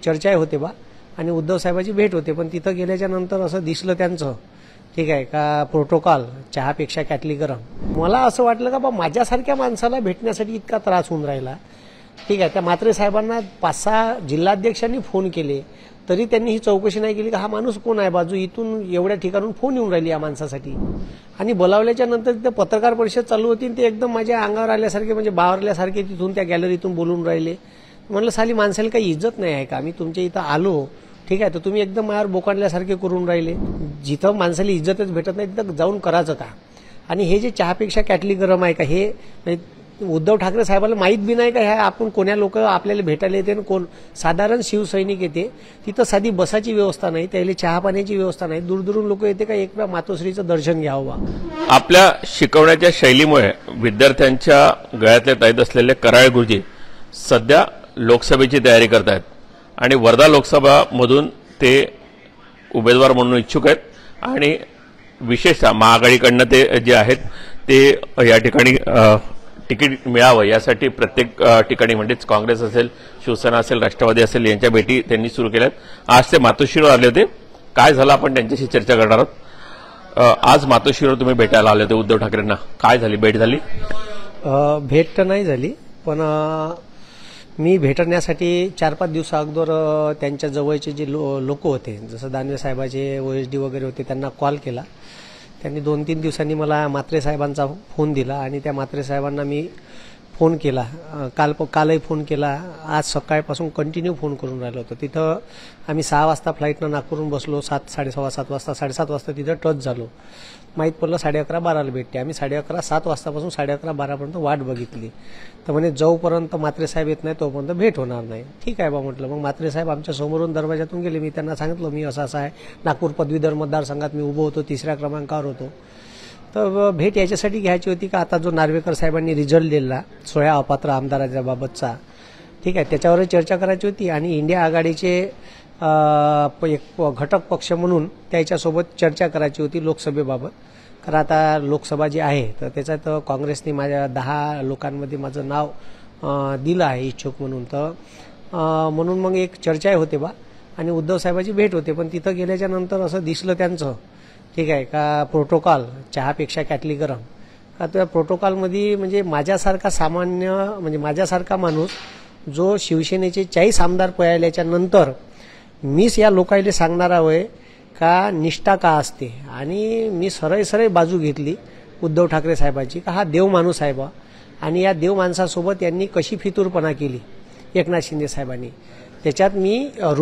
चर्चा होते बा आणि उद्धव साहेबांची भेट होते, पण तिथं गेल्याच्या नंतर असं दिसलं त्यांचं ठीक आहे का प्रोटोकॉल चहापेक्षा कॅटली गरम। मला असं वाटलं का बा माझ्यासारख्या माणसाला भेटण्यासाठी इतका त्रास होऊन राहिला। ठीक आहे, त्या म्हात्रे साहेबांना 5-6 जिल्हाध्यक्षांनी फोन केले तरी त्यांनी ही चौकशी नाही केली का हा माणूस कोण आहे, बाजू इथून एवढ्या ठिकाणून फोन येऊन राहिली या माणसासाठी। आणि बोलावल्याच्या नंतर तिथे पत्रकार परिषद चालू होती, ते एकदम माझ्या अंगावर आल्यासारखे म्हणजे बावरल्यासारखे तिथून त्या गॅलरीतून बोलून राहिले। म्हणलं साली माणसाला काही इज्जत नाही आहे का, मी तुमच्या इथं आलो ठीक आहे तर तुम्ही एकदम माझ्यावर बोकांडल्यासारखे करून राहिले। जिथं माणसाला इज्जतच भेटत नाही तिथं जाऊन करायचं का। आणि हे जे चहापेक्षा कॅटली गरम आहे का, हे उद्धव ठाकरे साहेबांना माहीत बी नाही का ह्या आपण कोण्या लोक आपल्याला भेटायला येते, कोण साधारण शिवसैनिक येते, तिथं साधी बसाची व्यवस्था नाही, त्याला चहा पाण्याची व्यवस्था नाही, दूरदूरून लोक येते का एक वेळा मातोश्रीचं दर्शन घ्यावं। आपल्या शिकवण्याच्या शैलीमुळे विद्यार्थ्यांच्या गळ्यातले ताईत असलेले कराळ गुरुजी सध्या लोकसभेची तयारी करत आहेत आणि वर्धा लोकसभा मधून ते उमेदवार म्हणून इच्छुक आहेत आणि विशेषतः महाआघाडीकडनं ते जे आहेत ते या ठिकाणी तिकीट मिळावं यासाठी प्रत्येक ठिकाणी म्हणजेच काँग्रेस असेल, शिवसेना असेल, राष्ट्रवादी असेल यांच्या भेटी त्यांनी सुरू केल्यात। आज ते मातोश्रीवर आले होते, काय झालं आपण त्यांच्याशी चर्चा करणार आहोत। आज मातोश्रीवर तुम्ही भेटायला आले होते उद्धव ठाकरेंना, काय झाली भेट झाली? भेट तर नाही झाली, पण मी भेटण्यासाठी 4-5 दिवसा अगोदर त्यांच्या जवळचे जे लोक होते, जसं दानवे साहेबाचे OSD वगैरे होते, त्यांना कॉल केला। त्यांनी 2-3 दिवसांनी मला म्हात्रे साहेबांचा फोन दिला आणि त्या म्हात्रे साहेबांना मी फोन केला, कालही फोन केला, आज सकाळपासून कंटिन्यू फोन करून राहिलो होतो। तिथं आम्ही 6 वाजता फ्लाईटनं नागपूरहून बसलो, 7-7:15 वाजता 7:30 वाजता तिथं टच झालो। माहीत पडलं 11:30-12ला भेटते, आम्ही 11:30 7 वाजतापासून 11:30-12पर्यंत वाट बघितली। तर म्हणे जोपर्यंत म्हात्रे साहेब येत नाही तोपर्यंत भेट होणार नाही। ठीक आहे बा म्हटलं। मग म्हात्रे साहेब आमच्या समोरून दरवाजातून गेले, मी त्यांना सांगितलं मी असं आहे, नागपूर पदवीधर मतदारसंघात मी उभं होतो, 3ऱ्या क्रमांकावर होतो। तर भेट याच्यासाठी घ्यायची होती का आता जो नार्वेकर साहेबांनी रिझल्ट दिला 16 अपात्र आमदारांच्या बाबतचा, ठीक आहे, त्याच्यावर चर्चा करायची होती आणि इंडिया आघाडीचे एक घटक पक्ष म्हणून त्याच्यासोबत चर्चा करायची होती लोकसभेबाबत। कारण आता लोकसभा जी आहे तर त्याच्यात काँग्रेसने माझ्या 10 लोकांमध्ये माझं नाव दिलं आहे इच्छुक म्हणून, तर म्हणून मग एक चर्चा होते बा आणि उद्धव साहेबांची भेट होते, पण तिथं गेल्याच्या नंतर असं दिसलं त्यांचं ठीक आहे का प्रोटोकॉल चहापेक्षा कॅटली गरम। का त्या प्रोटोकॉलमध्ये म्हणजे माझ्यासारखा सामान्य म्हणजे माझ्यासारखा माणूस जो शिवसेनेचे 40 आमदार पळाल्याच्या नंतर मीच या लोकांना सांगणारा होय का निष्ठा का असते। आणि मी सरळ बाजू घेतली उद्धव ठाकरे साहेबांची का हा देव माणूस आहे बा, आणि या देव माणसासोबत यांनी कशी फितूरपणा केली एकनाथ शिंदे साहेबांनी। त्याच्यात मी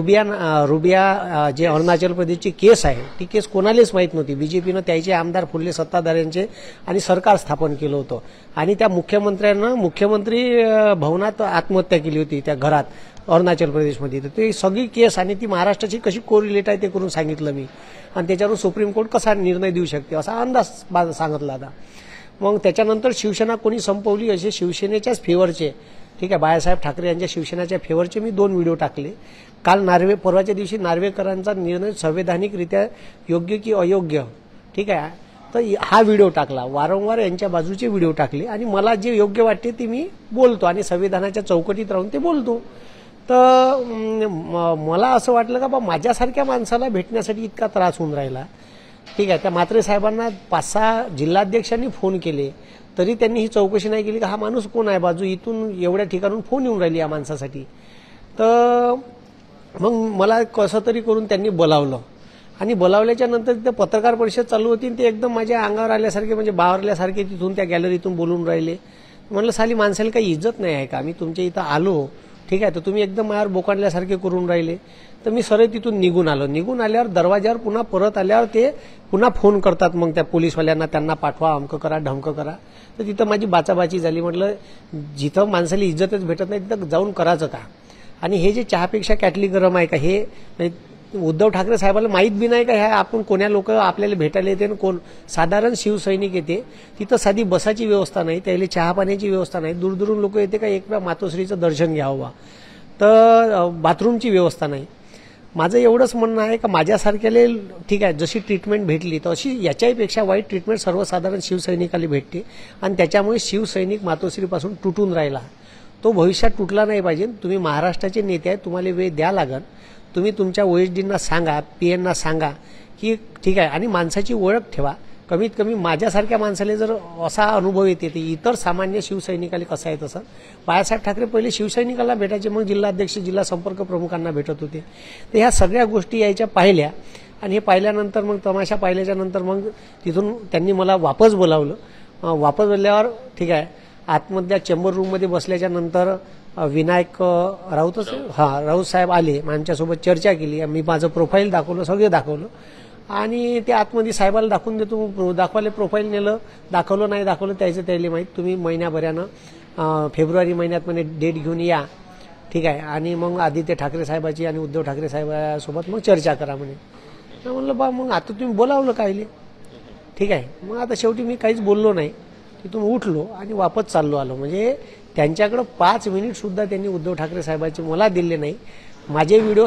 रुबिया जे अरुणाचल प्रदेशची केस आहे ती केस कोणालाच माहीत नव्हती। बीजेपीनं त्याचे आमदार फुडले सत्ताधाऱ्यांचे आणि सरकार स्थापन केलं होतं आणि त्या मुख्यमंत्र्यांना मुख्यमंत्री भवनात आत्महत्या केली होती त्या घरात अरुणाचल प्रदेशमध्ये। तर ती सगळी केस आणि ती महाराष्ट्राची कशी कोरिलेट आहे ते करून सांगितलं मी, आणि त्याच्यावर सुप्रीम कोर्ट कसा निर्णय देऊ शकते असा अंदाज सांगितला आता। मग त्याच्यानंतर शिवसेना कोणी संपवली असे शिवसेनेच्याच फेवरचे ठीक आहे बाळासाहेब ठाकरे यांच्या शिवसेनेच्या फेवरचे मी 2 व्हिडिओ टाकले। काल परवाच्या दिवशी नार्वेकरांचा निर्णय संवैधानिकरित्या योग्य की अयोग्य ठीक आहे तर हा व्हिडिओ टाकला, वारंवार यांच्या बाजूचे व्हिडिओ टाकले आणि मला जे योग्य वाटते ते मी बोलतो आणि संविधानाच्या चौकटीत राहून ते बोलतो। तर मला असं वाटलं का बा माझ्यासारख्या माणसाला भेटण्यासाठी इतका त्रास होऊन राहिला। ठीक आहे, त्या म्हात्रे साहेबांना 5-6 जिल्हाध्यक्षांनी फोन केले तरी त्यांनी ही चौकशी नाही केली का हा माणूस कोण आहे, बाजू इथून एवढ्या ठिकाणून फोन येऊन राहिली या माणसासाठी। तर मग मला कसं तरी करून त्यांनी बोलावलं आणि बोलावल्याच्या नंतर तिथे पत्रकार परिषद चालू होती, ते एकदम माझ्या अंगावर आल्यासारखे म्हणजे बावरल्यासारखे तिथून त्या गॅलरीतून बोलून राहिले। म्हणलं साली माणसाला काही इज्जत नाही आहे का, मी तुमच्या इथं आलो ठीक आहे तर तुम्ही एकदम माझ्यावर बोकांडल्यासारखे करून राहिले। तर मी सरळ तिथून निघून आल्यावर दरवाजावर पुन्हा परत आल्यावर ते पुन्हा फोन करतात मग त्या पोलीसवाल्यांना, त्यांना पाठवा, अमकं करा ढमकं करा। तर तिथं माझी बाचाबाची झाली। म्हटलं जिथं माणसाला इज्जतच भेटत नाही तिथं जाऊन करायचं का। आणि हे जे चहापेक्षा कॅटली गरम आहे का, हे उद्धव ठाकरे साहेबांना माहीत बी नाही का ह्या आपण कोण्या लोक आपल्याला भेटायला येते, कोण साधारण शिवसैनिक येते, तिथं साधी बसाची व्यवस्था नाही, त्याला चहा पाण्याची व्यवस्था नाही, दूरदूरून लोक येते का एक वेळा मातोश्रीचं दर्शन घ्यावं, तर बाथरूमची व्यवस्था नाही। माझं एवढंच म्हणणं आहे का माझ्यासारख्याला ठीक आहे जशी ट्रीटमेंट भेटली तर अशी याच्याहीपेक्षा वाईट ट्रीटमेंट सर्वसाधारण शिवसैनिकाला भेटते आणि त्याच्यामुळे शिवसैनिक मातोश्रीपासून तुटून राहिला। तो भविष्यात तुटला नाही पाहिजे. तुम्ही महाराष्ट्राचे नेते आहेत, तुम्हाला वेळ द्या लागल. तुम्ही तुमच्या OSDना सांगा, PNना सांगा की ठीक आहे, आणि माणसाची ओळख ठेवा. कमीत कमी माझ्यासारख्या माणसाला जर असा अनुभव येते तर इतर सामान्य शिवसैनिकाला कसं आहे तसं. बाळासाहेब ठाकरे पहिले शिवसैनिकांना भेटायचे, मग जिल्हाध्यक्ष जिल्हा संपर्क प्रमुखांना भेटत होते. तर ह्या सगळ्या गोष्टी यायच्या पाहिल्या, आणि हे पाहिल्यानंतर मग तमाशा पाहिल्याच्या नंतर मग तिथून त्यांनी मला वापस बोलावलं. वापस बोलल्यावर ठीक आहे, आतमधल्या चेंबर रूममध्ये बसल्याच्या नंतर विनायक राऊतच राऊत साहेब आले, आमच्यासोबत चर्चा केली. मी माझं प्रोफाईल दाखवलं, सगळं दाखवलं, आणि ते आतमध्ये साहेबाला दाखवून देतो, दाखवायला प्रोफाईल नेलं, दाखवलं नाही दाखवलं त्याचं त्याला माहीत. तुम्ही महिन्याभरानं फेब्रुवारी महिन्यात म्हणे डेट घेऊन या, ठीक आहे, आणि मग आदित्य ठाकरे साहेबाची आणि उद्धव ठाकरे साहेबासोबत मग चर्चा करा म्हणे. म्हणलं बा मग आता तुम्ही बोलावलं कायले, ठीक आहे. मग आता शेवटी मी काहीच बोललो नाही, तिथून उठलो आणि वापस चाललो आलो. म्हणजे त्यांच्याकडं 5 मिनिट सुद्धा त्यांनी उद्धव ठाकरे साहेबांचे मला दिले नाही. माझे व्हिडिओ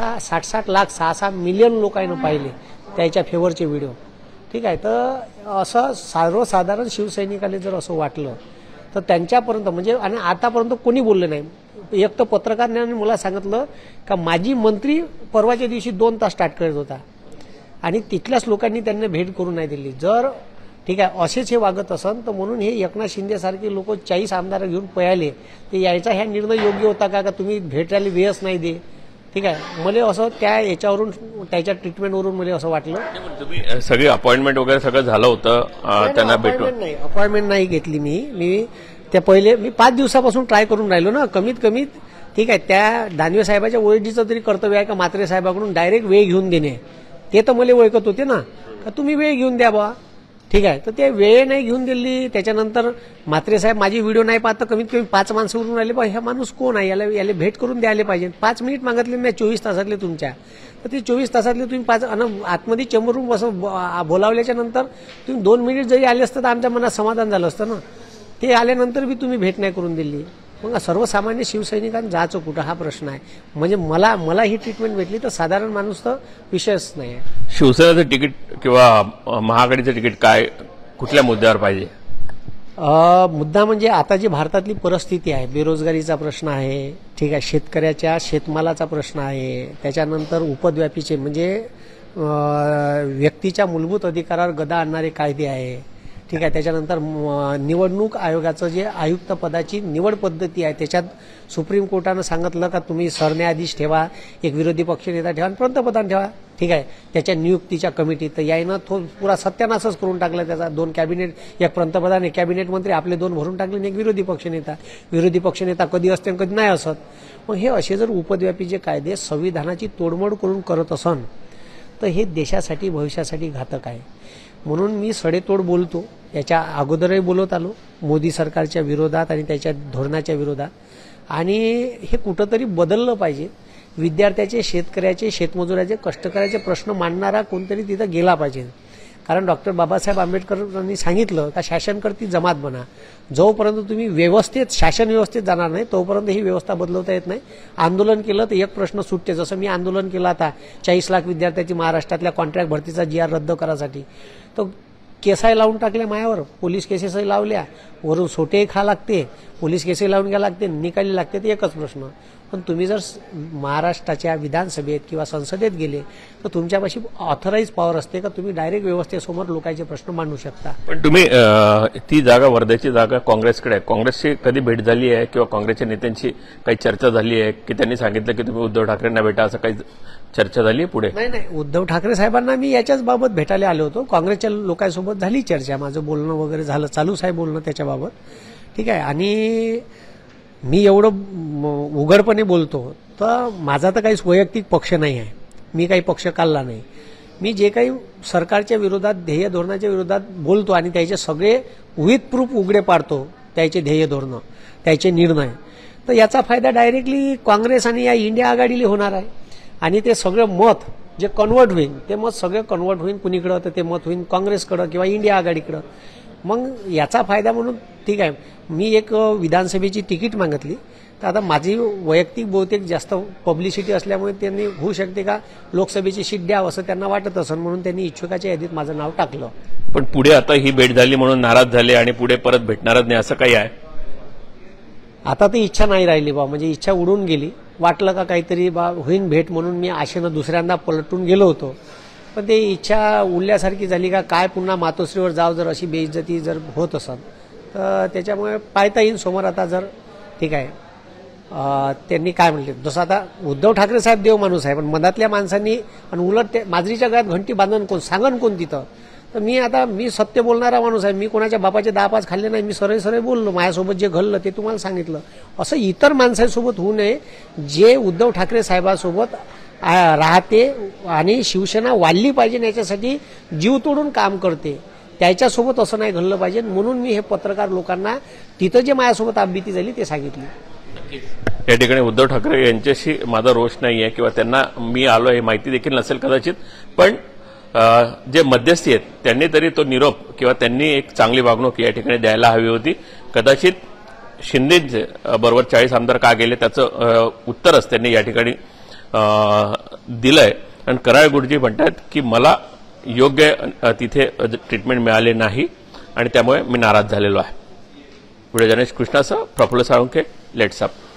60 लाख 6 मिलियन लोकांनी पाहिले, त्याच्या फेवरचे व्हिडिओ, ठीक आहे. तर असं सर्वसाधारण शिवसैनिकाला जर असं वाटलं तर त्यांच्यापर्यंत म्हणजे, आणि आतापर्यंत कोणी बोललं नाही. एक तर पत्रकारांनी मला सांगितलं का माझी मंत्री परवाच्या दिवशी 2 तास स्टार्ट करत होता, आणि तिथल्याच लोकांनी त्यांना भेट करून नाही दिली. जर ठीक आहे असेच हे वागत असन तर म्हणून हे एकनाथ शिंदेसारखे लोक 40 आमदार घेऊन पळाले, तर यायचा ह्या निर्णय योग्य होता का तुम्ही भेटायला वेळच नाही दे, ठीक आहे. मला असं त्या याच्यावरून, त्याच्या ट्रीटमेंटवरून मला असं वाटलं. तुम्ही सगळी अपॉइंटमेंट वगैरे सगळं झालं होतं त्यांना भेटून? अपॉइंटमेंट नाही घेतली मी त्या पहिले. मी 5 दिवसापासून ट्राय करून राहिलो ना, कमीत कमी, ठीक आहे. त्या दानवे साहेबाच्या OSDचं तरी कर्तव्य आहे का म्हात्रे साहेबाकडून डायरेक्ट वेळ घेऊन देणे. ते तर मला ओळखत होते ना, का तुम्ही वेळ घेऊन द्या बा, ठीक आहे. तर ते वेळ नाही घेऊन दिली. त्याच्यानंतर म्हात्रे साहेब माझी व्हिडिओ नाही पाहत, कमीत कमी 5 माणसं उरून राहिले, बा ह्या माणूस कोण आहे, याला भेट करून द्यायला पाहिजे. 5 मिनिट मागितले मी 24 तासातले तुमच्या, तर ते 24 तासातले तुम्ही 5 आतमध्ये चेंबर रूम असं बोलावल्याच्या नंतर तुम्ही 2 मिनिट जरी आले असतं तर आमच्या मनात समाधान झालं असतं ना. ते आल्यानंतर बी तुम्ही भेट नाही करून दिली. मग सर्वसामान्य शिवसैनिकांना जायचं कुठं हा प्रश्न आहे. म्हणजे मला ही ट्रीटमेंट भेटली तर साधारण माणूस तर विषयच नाही आहे. शिवसेनेचं तिकीट किंवा महाआघाडीचं तिकीट काय, कुठल्या मुद्द्यावर पाहिजे? मुद्दा म्हणजे आता जी भारतातली परिस्थिती आहे, बेरोजगारीचा प्रश्न आहे, ठीक आहे, शेतकऱ्याच्या शेतमालाचा प्रश्न आहे, त्याच्यानंतर उपद्व्यापीचे म्हणजे व्यक्तीच्या मूलभूत अधिकारावर गदा आणणारे कायदे आहे, ठीक आहे. त्याच्यानंतर निवडणूक आयोगाचं जे आयुक्त पदाची निवड पद्धती आहे, त्याच्यात सुप्रीम कोर्टानं सांगितलं का तुम्ही सरन्यायाधीश ठेवा, एक विरोधी पक्षनेता ठेवा आणि पंतप्रधान ठेवा, ठीक आहे, त्याच्या नियुक्तीच्या कमिटीत. तर यायनं तो पुरा सत्यानाशच करून टाकला त्याचा. 2 कॅबिनेट, एक पंतप्रधान, एक कॅबिनेट मंत्री, आपले 2 भरून टाकले, आणि एक विरोधी पक्षनेता. विरोधी पक्षनेता कधी असते कधी नाही असत. मग हे असे जर उपद्व्यापी जे कायदे संविधानाची तोडमोड करून करत असन तर हे देशासाठी भविष्यासाठी घातक आहे. म्हणून मी सडेतोड बोलतो. याच्या अगोदरही बोलत आलो मोदी सरकारच्या विरोधात आणि त्याच्या धोरणाच्या विरोधात, आणि हे कुठंतरी बदललं पाहिजे. विद्यार्थ्याचे, शेतकऱ्याचे, शेतमजुराचे, कष्टकऱ्याचे प्रश्न मांडणारा कोणतरी तिथं गेला पाहिजे. कारण डॉक्टर बाबासाहेब आंबेडकरांनी सांगितलं का शासनकर्ती जमात बना. जोपर्यंत तुम्ही व्यवस्थेत, शासन व्यवस्थेत जाणार नाही तोपर्यंत ही व्यवस्था बदलवता येत नाही. आंदोलन केलं तर एक प्रश्न सुटते. जसं मी आंदोलन केलं आता 40 लाख विद्यार्थ्याची महाराष्ट्रातल्या कॉन्ट्रॅक्ट भरतीचा GR रद्द करासाठी, तर केसाही लावून टाकल्या मायावर, पोलीस केसेसही लावल्या, वरून सोटेही खा लागते, पोलीस केसही लावून घ्या लागते, निकाली लागते. ते एकच प्रश्न. पण तुम्ही जर महाराष्ट्राच्या विधानसभेत किंवा संसदेत गेले तर तुमच्यापाशी ऑथराईज पॉवर असते का तुम्ही डायरेक्ट व्यवस्थेसमोर लोकांचे प्रश्न मांडू शकता. पण तुम्ही ती जागा, वर्ध्याची जागा काँग्रेसकडे आहे, काँग्रेसची कधी भेट झाली आहे किंवा काँग्रेसच्या नेत्यांशी काही चर्चा झाली आहे की त्यांनी सांगितलं की तुम्ही उद्धव ठाकरेंना भेटा, असं काही चर्चा झाली आहे पुढे? नाही, उद्धव ठाकरे साहेबांना मी याच्याच बाबत भेटायला आलो होतो. काँग्रेसच्या लोकांसोबत झाली चर्चा, माझं बोलणं वगैरे झालं, चालूच आहे बोलणं त्याच्याबाबत, ठीक आहे. आणि मी एवढं उघडपणे बोलतो तर माझा तर काहीच वैयक्तिक पक्ष नाही आहे, मी काही पक्ष काढला नाही. मी जे काही सरकारच्या विरोधात, ध्येय धोरणाच्या विरोधात बोलतो आणि त्याचे सगळे विथ प्रूफ उघडे पाडतो, त्याचे ध्येय धोरणं, त्याचे निर्णय, तर याचा फायदा डायरेक्टली काँग्रेस आणि या इंडिया आघाडीला होणार आहे. आणि ते सगळं मत जे कन्वर्ट होईल, ते मत सगळं कन्वर्ट होईल कुणीकडं, तर ते मत होईल काँग्रेसकडं किंवा इंडिया आघाडीकडं. मग याचा फायदा म्हणून ठीक आहे, मी एक विधानसभेची तिकीट मागितली, तर आता माझी वैयक्तिक बहुतेक जास्त पब्लिसिटी असल्यामुळे त्यांनी होऊ शकते का लोकसभेची सीट द्यावं असं त्यांना वाटत असेल, म्हणून त्यांनी इच्छुकाच्या यादीत माझं नाव टाकलं. पण पुढे आता ही भेट झाली म्हणून नाराज झाले आणि पुढे परत भेटणारच नाही असं काही आहे? आता ती इच्छा नाही राहिली बा, म्हणजे इच्छा उडून गेली. वाटलं का काहीतरी बा होईन भेट म्हणून मी आशेनं दुसऱ्यांदा पलटून गेलो होतो, पण ते इच्छा उडल्यासारखी झाली का काय पुन्हा मातोश्रीवर जाव जर अशी बेइज्जती जर होत असत तर त्याच्यामुळे पाहता येईल समोर. आता जर ठीक आहे त्यांनी काय म्हणले, जसं आता उद्धव ठाकरे साहेब देव माणूस आहे, पण मनातल्या माणसांनी आणि उलट ते माजरीच्या गळ्यात घंटी बांधून कोण सांगन कोण तिथं. तर मी सत्य बोलणारा माणूस आहे, मी कोणाच्या बापाचे 10-5 खाल्ले नाही, मी सरळ बोललो, माझ्यासोबत जे घडलं ते तुम्हाला सांगितलं. असं इतर माणसांसोबत होऊ नये जे उद्धव ठाकरे साहेबांसोबत राहते आणि शिवसेना वाढली पाहिजे याच्यासाठी जीव तोडून काम करते, त्याच्यासोबत असं नाही घडलं पाहिजे. म्हणून मी हे पत्रकार लोकांना तिथं जे माझ्यासोबत आपबीती झाली ते सांगितली. या ठिकाणी उद्धव ठाकरे यांच्याशी माझा रोष नाही आहे किंवा त्यांना मी आलो हे माहिती देखील नसेल कदाचित, पण जे मध्यस्थी आहेत त्यांनी तरी तो निरोप किंवा त्यांनी एक चांगली वागणूक या ठिकाणी द्यायला हवी होती. कदाचित शिंदेचे बरोबर 40 आमदार का गेले त्याचं उत्तरच त्यांनी या ठिकाणी दिलंय. आणि कराळ गुरुजी म्हणतात की मला योग्य तिथे ट्रीटमेंट मिळाले नाही आणि त्यामुळे मी नाराज झालेलो आहे. व्हिडिओ जर्नलिस्ट कृष्णासह प्रफुल्ल साळुंखे, लेट्स अप.